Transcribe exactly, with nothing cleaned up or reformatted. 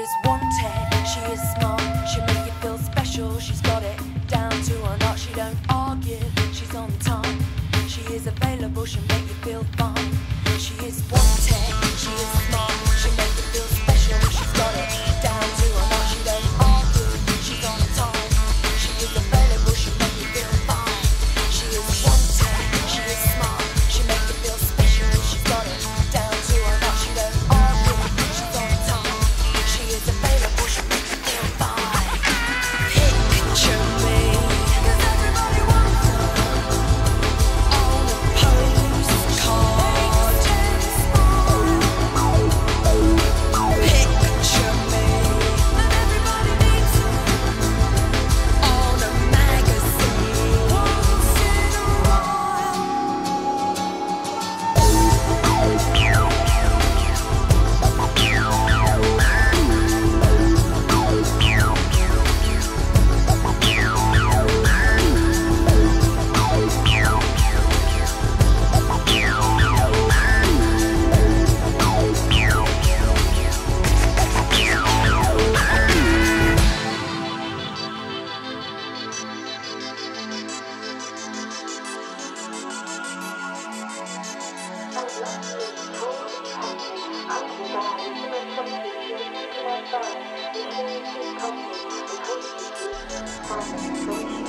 is wanted, she is smart, she'll make you feel special, she's got it down to a knot, she don't argue, she's on time, she is available, she'll make you feel fine. She is wanted, she is smart, she'll make you feel special, she's got it down to a knot, she don't argue, she's on time, she is available, she'll make you feel fine. She is wanted, she is smart, she'll make you feel special, she's got it down to a knot, she don't argue, she's on time, she is available, she'll make you feel fine. Picture me, 'cause everybody wants her, on a postcard. Picture me, and everybody needs her, on a magazine, once in a while. Thank you.